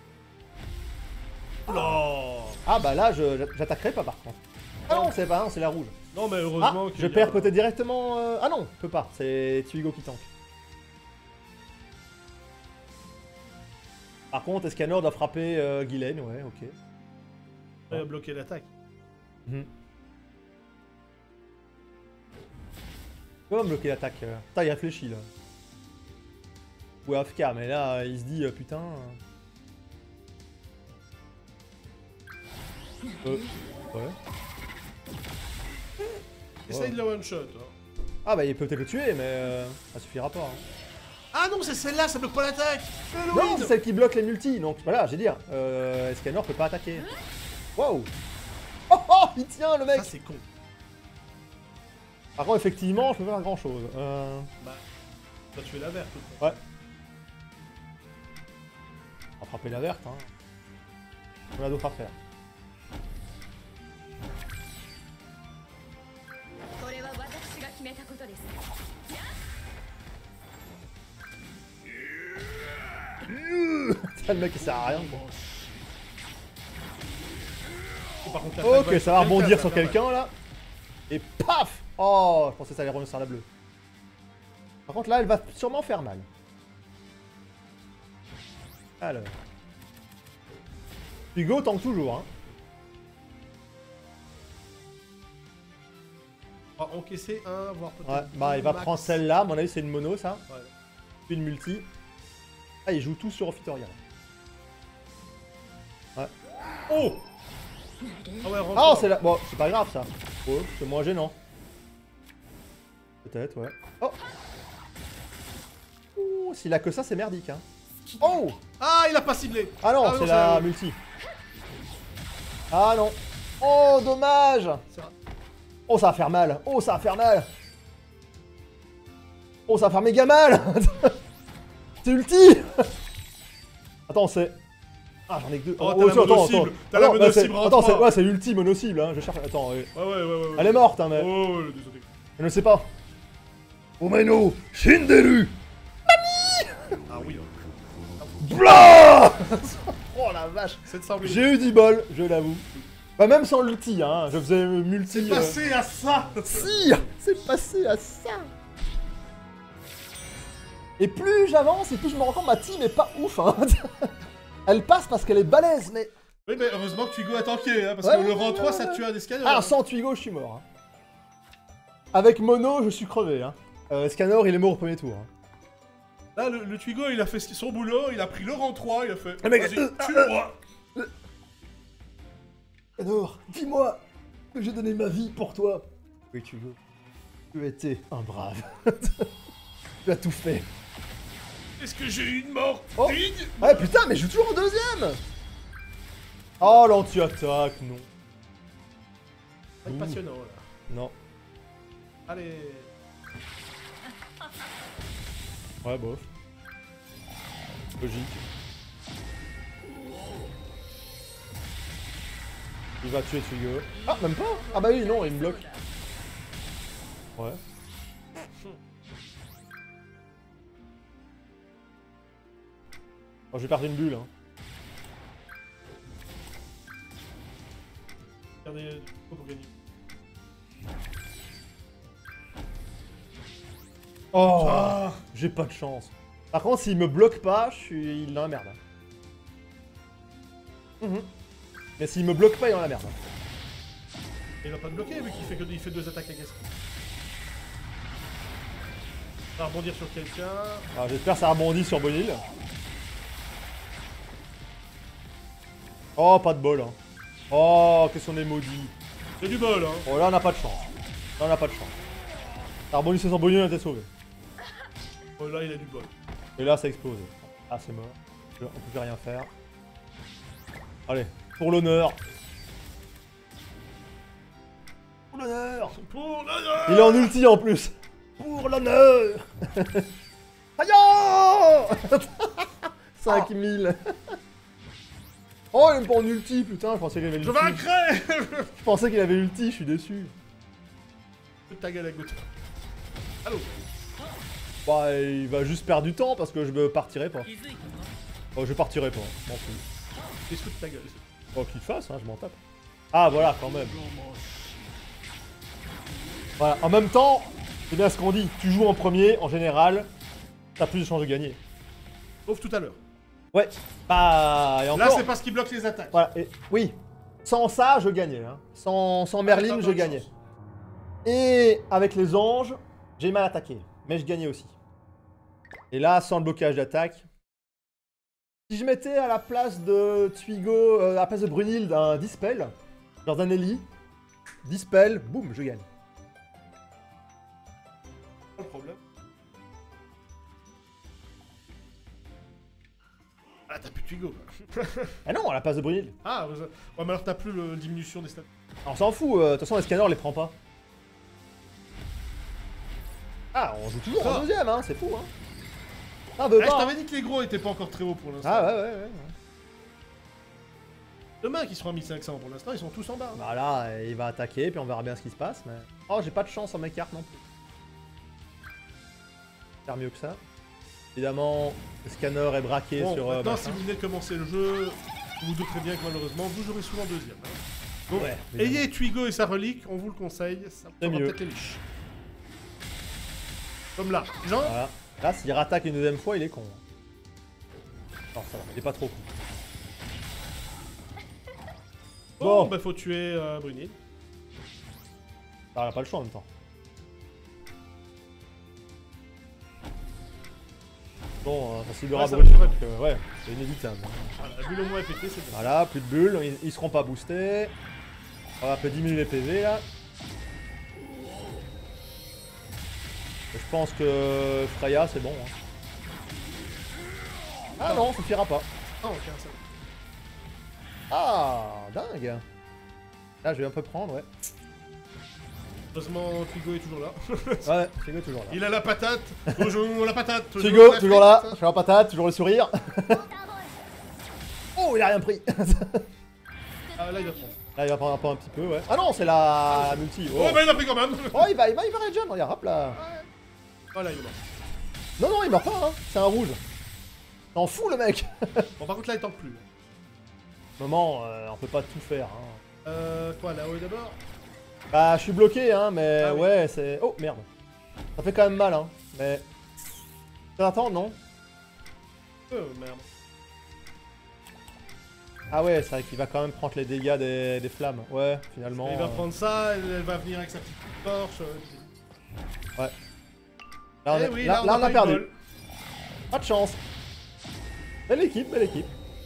Non. Ah, bah là, je- j'attaquerai pas, par contre. Ah non, c'est pas, non, c'est la rouge. Non, mais Ah, heureusement je qu'il y a- perds peut-être directement... euh, Ah non, je peux pas. C'est Tuigo qui tank. Par contre, Escanor doit frapper euh, Guylaine, ouais, ok. Il a bloqué l'attaque. Mhm. Comment bloquer l'attaque euh Putain, il réfléchit là. Ou A F K, mais là, il se dit, euh, putain... Euh... Ouais. Essaye de le one shot. Hein. Ah bah, il peut peut-être le tuer, mais euh, ça suffira pas. Hein. Ah non, c'est celle-là, ça bloque pas l'attaque. Non, c'est celle qui bloque les multis, donc voilà, j'ai dit, euh, Escanor peut pas attaquer. Wow. Oh, oh, il tient le mec. Ça, c'est con. Par contre, effectivement, je peux pas faire grand chose. Euh... Bah, t'as tué la verte. Ouais. On va frapper la verte, hein. On a d'autres à faire. Le mec il sert à rien quoi. Par contre, l'attaque Ok, va- ça va rebondir sur va faire quelqu'un là. Et paf. Oh, je pensais que ça allait revenir sur la bleue. Par contre là, elle va sûrement faire mal. Alors. Hugo tank toujours, hein. mal. On va encaisser un, voire peut-être. Ouais, bah il va max. prendre celle-là, à mon avis c'est une mono ça. Ouais. Puis une multi. Ah, il joue tout sur Ofitoria. Ouais. Oh. Ah ouais, rentre. Ah, c'est là. Bon, c'est pas grave ça. Oh, c'est moins gênant. Peut-être, ouais. Oh. Ouh, s'il a que ça, c'est merdique, hein. Oh. Ah, il a pas ciblé. Ah non, Ah, c'est non, la c'est- multi. Ah non. Oh, dommage. C'est vrai. Oh, ça va faire mal. Oh, ça va faire mal. Oh, ça va faire méga mal. C'est ulti. Attends, c'est... Ah, j'en ai que deux. Oh, t'as la attends, mono-cible. attends. T'as la Attends, bah, mono-cible c'est- en Attends, c'est trois. ouais, c'est ulti mono-cible, hein. Je cherche... Attends, ouais. Ouais, ouais, ouais, ouais. ouais. Elle est morte, hein, mais... Oh, le désolé. Je ne sais pas. Omeno Shinderu. Ah oui. hein. Blah. Oh la vache. sept cent mille. J'ai eu du bol, je l'avoue. Bah même sans l'ulti, hein. Je faisais multi... C'est euh, passé à ça. Si. C'est passé à ça. Et plus j'avance, et plus je me rends compte, ma team est pas ouf, hein. Elle passe parce qu'elle est balèze, mais... Oui, mais heureusement que Tuigo a tanké, hein, parce Ouais, que le ouais, rang ouais, trois, ouais, ça ouais. tue un escanor. Ah, sans Tuigo, je suis mort. Hein. Avec Mono, je suis crevé. Hein. Euh, Scanor, il est mort au premier tour. Hein. Là, le, le Tuigo, il a fait son boulot, il a pris le rang trois, il a fait. Le mec, Vas-y, euh, tue-moi. Scanor, dis-moi que j'ai donné ma vie pour toi. Oui, Tuigo. Tu as été un brave. Tu as tout fait. Est-ce que j'ai une mort Oh. digne? Ouais, putain, mais je joue toujours en deuxième. Oh, l'anti-attaque, non. C'est passionnant, là. Non. Allez. Ouais, bof. Logique. Il va tuer Tsugo. Ah, même pas. Ah bah oui, non, il me bloque. Ouais. Oh, je vais perdre une bulle. Hein. Regardez, pour gagner. Oh, Ah. J'ai pas de chance. Par contre, s'il me bloque pas, je suis il est dans la merde. Mmh. Mais s'il me bloque pas, il est dans la merde. Il va pas te bloquer vu qu'il fait, que... il fait deux attaques à gaz. On va rebondir sur quelqu'un. Alors j'espère que ça rebondit sur Bonil. Oh, pas de bol. Hein. Oh, qu'est-ce qu'on est maudit. C'est du bol, hein. Oh, là, on n'a pas de chance. Là, on n'a pas de chance. Ça rebondissait sur Bonil, on était sauvé. Oh, là, il a du bol. Et là, ça a explosé. Ah, c'est mort. On peut plus rien faire. Allez, pour l'honneur. Pour l'honneur. Pour l'honneur. Il est en ulti en plus. Pour l'honneur. Aïe. cinq mille. Oh, il est pas en ulti, putain, je pensais qu'il avait l'ulti. Je vaincrai. Je pensais qu'il avait l'ulti, je suis déçu. Ta gueule à goutte. Allô. Bah, il va juste perdre du temps parce que je me partirai pas. Oh, je partirai pas, m'en fous. Qu'est-ce que ta gueule. Oh, qu'il fasse, hein, je m'en tape. Ah, voilà, quand même. Voilà, en même temps, c'est bien ce qu'on dit. Tu joues en premier, en général, t'as plus de chances de gagner. Sauf tout à l'heure. Ouais, bah, et encore... Là, c'est parce qu'il bloque les attaques. Voilà, et... oui. Sans ça, je gagnais. Hein. Sans, sans Merlin, je gagnais. Et avec les anges, j'ai mal attaqué. Mais je gagnais aussi. Et là, sans le blocage d'attaque... Si je mettais à la place de Tsugo, euh, à la place de Brunhilde, un Dispel, genre d'un Ellie, Dispel, boum, je gagne. Pas le problème. Ah, t'as plus de Twigo. Ah non, à la place de Brunhilde. Ah, ouais, mais alors t'as plus le diminution des stats. On s'en fout, euh, de toute façon, les scanners, on les prend pas. Ah, on joue toujours en deuxième, hein, c'est fou, hein. Ah, veut Ah, pas, je hein. t'avais dit que les gros étaient pas encore très hauts pour l'instant. Ah ouais, ouais, ouais. ouais. Demain qu'ils seront à mille cinq cents pour l'instant, ils sont tous en bas. Hein. Bah là, euh, il va attaquer, puis on verra bien ce qui se passe, mais... Oh, j'ai pas de chance sur mes cartes non plus. Faire mieux que ça. Évidemment, le scanner est braqué Bon, sur... Euh, maintenant, machin. si vous venez de commencer le jeu, vous vous douterez bien que malheureusement, vous jouerez souvent deuxième. Hein. Donc, Ouais, évidemment. ayez Twigo et sa relique, on vous le conseille, ça C'est fera mieux. peut-être les liches. Comme là. Genre, Voilà. Là, s'il rattaque une deuxième fois, il est con. Non, ça va, il est pas trop con. bon, Bon. bah faut tuer euh, Brunhilde. Ah, on a pas le choix en même temps. Bon, euh, ça ciblera Ouais, ça Brunhilde, va, donc euh, ouais, c'est inévitable. Voilà, la bulle au moins est pétée, c'est bien. Voilà, plus de bulles, ils, ils seront pas boostés. On peut diminuer les P V là. Je pense que Freya c'est bon. Hein. Ah non, ça suffira pas. Ah, ok, ça. Ah, dingue. Là, je vais un peu prendre, ouais. Heureusement, Twigo est toujours là. Ouais, Tsugo est toujours là. Il a la patate. Toujours la patate. Tsugo, la toujours là. frite. Je fais la patate, toujours le sourire. Oh, il a rien pris. Ah, là, il va prendre. Là, il va prendre un peu un petit peu, ouais. Ah non, c'est la... la multi. Oh. Oh, bah, il a pris quand même. Oh, il va, il va, il va regen, regarde, hop là. Oh, là, il est mort. Non, non, il meurt pas, hein. C'est un rouge. T'en fous, le mec. Bon, par contre, là, il tank plus. Moment, euh, on peut pas tout faire, hein. Euh, quoi, là-haut d'abord? Bah, je suis bloqué, hein, mais Ah oui. ouais, c'est... Oh, merde. Ça fait quand même mal, hein, mais... Attends, non? Euh, merde. Ah ouais, c'est vrai qu'il va quand même prendre les dégâts des, des flammes. Ouais, finalement... Il va euh, prendre ça, elle va venir avec sa petite torche. euh, Ouais. Là, on, Eh est- oui, là, là, on là, a on a pas eu perdu. bol. Pas de chance. Belle équipe, belle équipe.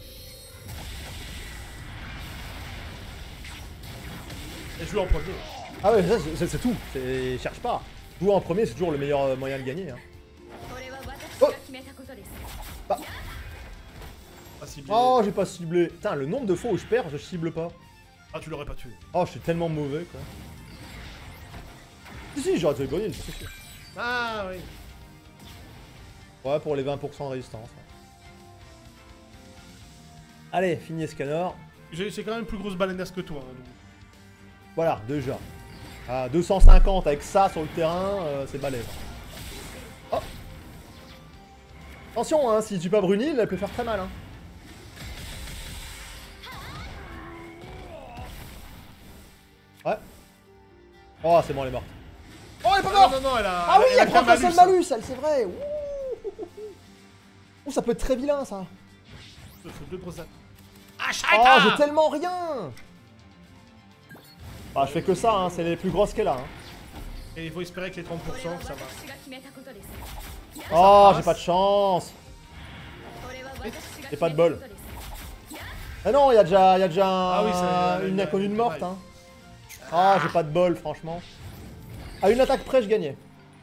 Et joue en premier. Ah ouais, ça, c'est c'est tout. C'est- Cherche pas. Jouer en premier, c'est toujours le meilleur euh, moyen de gagner. Hein. Oh Bah. Ah, ciblé. Oh, j'ai pas ciblé. Putain, le nombre de fois où je perds, je cible pas. Ah, tu l'aurais pas tué. Oh, je suis tellement mauvais, quoi. Si, si, j'aurais tué Brunhilde, c'est sûr. Ah, oui. Ouais, pour les vingt pour cent de résistance. Ouais. Allez, fini Escanor. J'ai quand même plus grosse baleinasse que toi. Hein, donc. Voilà, déjà. Ah, deux cent cinquante avec ça sur le terrain, euh, c'est balèze. Oh. Attention, hein, si tu pas Brunil, elle peut faire très mal. Hein. Ouais. Oh, c'est bon, elle est morte. Oh, elle est pas morte. Non, non, non, elle a. Ah oui, elle, elle prend qu'un seul malus. malus, elle, c'est vrai. Ouh. Ouh, ça peut être très vilain, ça. Deux grosses. Ah, j'ai tellement rien. Bah, je fais que ça, hein, c'est les plus grosses qu'elle a. Hein. Et il faut espérer que les trente pour cent, ça va. Oh, j'ai pas de chance. J'ai pas de bol. Ah non, il y a déjà, y a déjà un, Ah oui, ça, une une- inconnue une- morte. Hein. Ah, j'ai pas de bol, franchement. À une attaque près, je gagnais.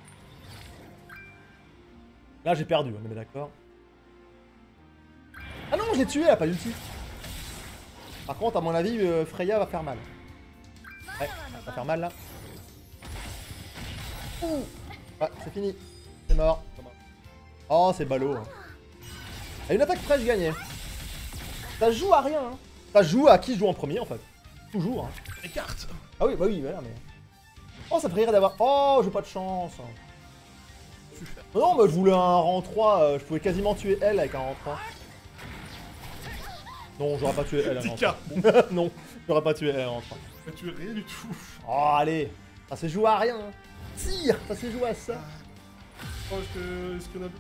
Là, j'ai perdu, on est d'accord. Ah non, j'ai tué, elle a pas d'ulti. Par contre, à mon avis, euh, Freya va faire mal. Ouais, elle va faire mal là. Ouh. Ouais, c'est fini. C'est mort. Oh, c'est ballot. Hein. À une attaque près, je gagnais. Ça joue à rien. Hein. Ça joue à qui joue en premier en fait. Toujours. Hein. Les cartes. Ah oui, bah oui, voilà, mais. Oh, ça ferait rire d'avoir. Oh, j'ai pas de chance. Non, non, bah je voulais un rang trois. euh, je pouvais quasiment tuer elle avec un rang trois. Non, j'aurais pas tué elle avec un rang dix K. trois. Non, j'aurais pas tué elle avec un rang trois. Mais tu es rien du tout. Oh, allez. Ça s'est joué à rien. Hein. Tire, ça s'est joué à ça. Oh, est-ce que. Est-ce qu'on a.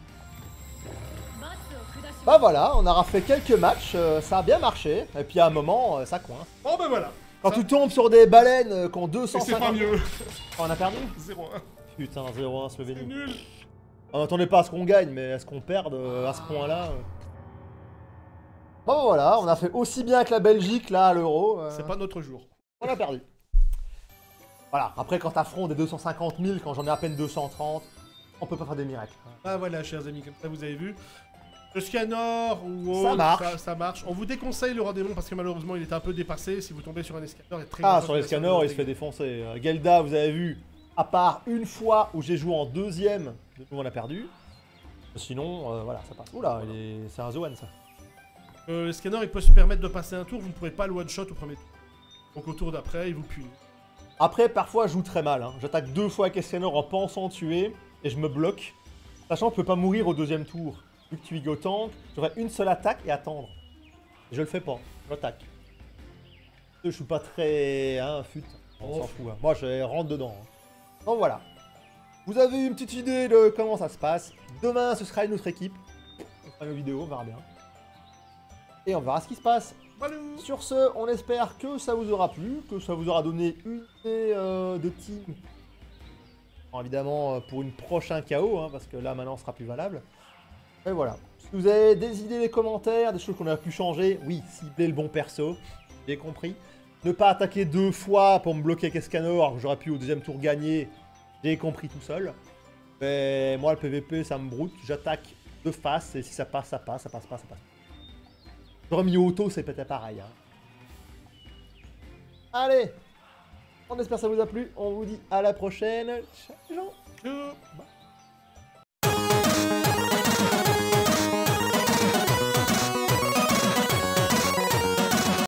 Bah voilà, on aura fait quelques matchs, euh, ça a bien marché, et puis à un moment, euh, ça coince. Oh, ben voilà. Quand ça... tu tombes sur des baleines euh, qui ont deux cent C'est pas cinquante... mieux. On a perdu zéro un. Putain, zéro un C'est Slovénie. nul. On n'attendait pas à ce qu'on gagne, mais à ce qu'on perde euh, à ce point-là... euh. Bon voilà, on a fait aussi bien que la Belgique, là, à l'Euro. euh, C'est pas notre jour. On a perdu. Voilà, après quand t'affrontes des deux cent cinquante mille, quand j'en ai à peine deux cent trente, on peut pas faire des miracles. Ah voilà, chers amis, comme ça vous avez vu. Le Scanor ou autre, Ça marche. Ça, ça marche. On vous déconseille le Roi-Démon parce que malheureusement il est un peu dépassé. Si vous tombez sur un Escanor, il est très Ah, grave sur les que ça scanners, vous il se fait dégâts. défoncer. Euh, Gelda, vous avez vu, à part une fois où j'ai joué en deuxième, de nouveau on a perdu. Sinon, euh, voilà, ça passe. Oula, il est... c'est un Zoan ça. Euh, le Scanor il peut se permettre de passer un tour, vous ne pourrez pas le one-shot au premier tour. Donc au tour d'après, il vous punit. Après, parfois, je joue très mal. Hein. J'attaque deux fois avec Scanner en pensant tuer, et je me bloque. Sachant que je peux pas mourir au deuxième tour. Vu que tu y go tank, j'aurais une seule attaque et attendre. Et je le fais pas, j'attaque. Je suis pas très... Hein, fut. On s'en fout. Hein. Moi, je rentre dedans. Hein. Donc voilà. Vous avez une petite idée de comment ça se passe. Demain, ce sera une autre équipe. On fera une vidéo, on verra bien. Et on verra ce qui se passe. Balou. Sur ce, on espère que ça vous aura plu, que ça vous aura donné une idée euh, de team. Bon, évidemment, euh, pour une prochaine K O, hein, parce que là, maintenant, ce sera plus valable. Et voilà. Si vous avez des idées, des commentaires, des choses qu'on a pu changer, oui, cibler le bon perso, j'ai compris. Ne pas attaquer deux fois pour me bloquer avec Escanor, alors que j'aurais pu au deuxième tour gagner, j'ai compris tout seul. Mais moi, le P V P, ça me broute, j'attaque de face, et si ça passe, ça passe, ça passe pas, ça passe. J'aurais mis auto, c'est peut-être pareil. Hein. Allez, on espère que ça vous a plu, on vous dit à la prochaine. Ciao. Ciao.